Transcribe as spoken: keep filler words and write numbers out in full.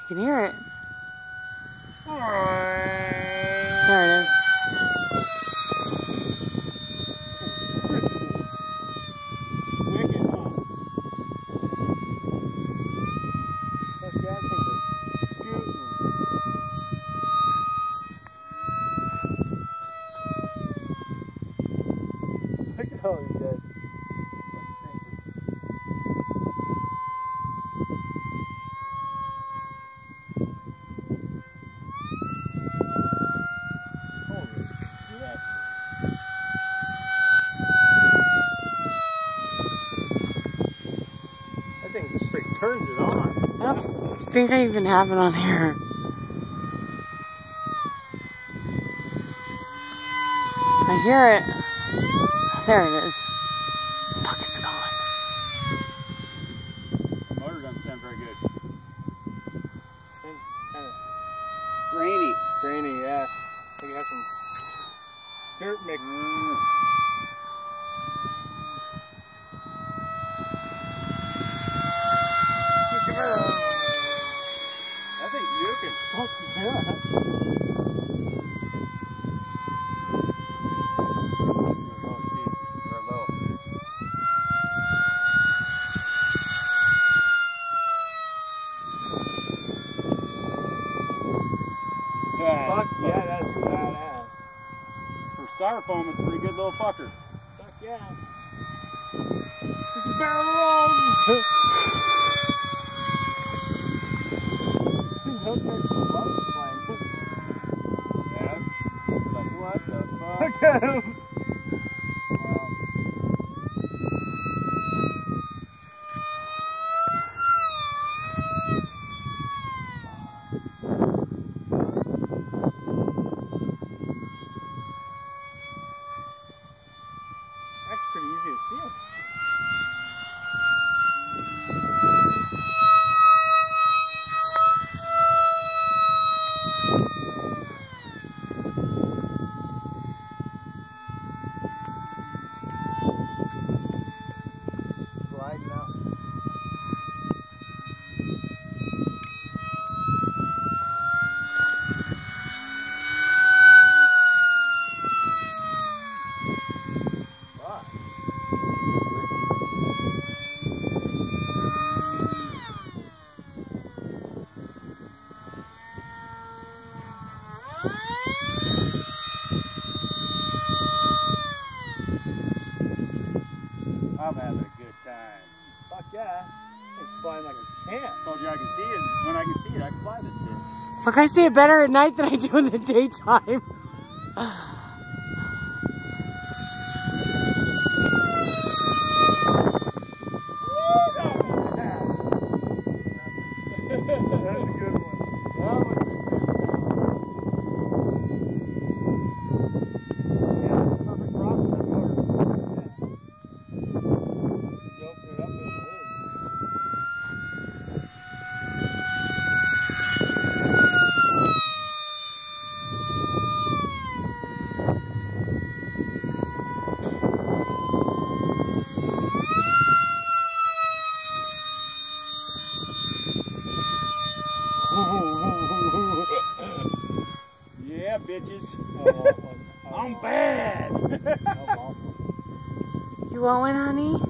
can hear it. There it is. Wicked, huh? That gas thing is scooting. Look at all these guys. That thing just straight turns it on. I don't think I even have it on here. I hear it. There it is. Fuck, it's gone. The motor doesn't sound very good. It's kind of grainy. Grainy, yeah. I think it has some dirt mix. Mm. That thing's juking. Oh, yeah. Fuck yeah, that's badass. For styrofoam, it's a pretty good little fucker. Fuck yeah. This is barrel rolls! Yeah. Like, what the fuck? Look at him! Wow. That's pretty easy to seal. Sliding out. I'm having a good time. Fuck yeah. It's flying like a champ. Told you I can see it. When I can see it, I can fly this bitch. Fuck, I see it better at night than I do in the daytime. That's a good one. That was a good one. Yeah, perfect rock for that motor. Yeah. You open it up and it is. Yeah, bitches. Oh, I'm bad. You want one, honey?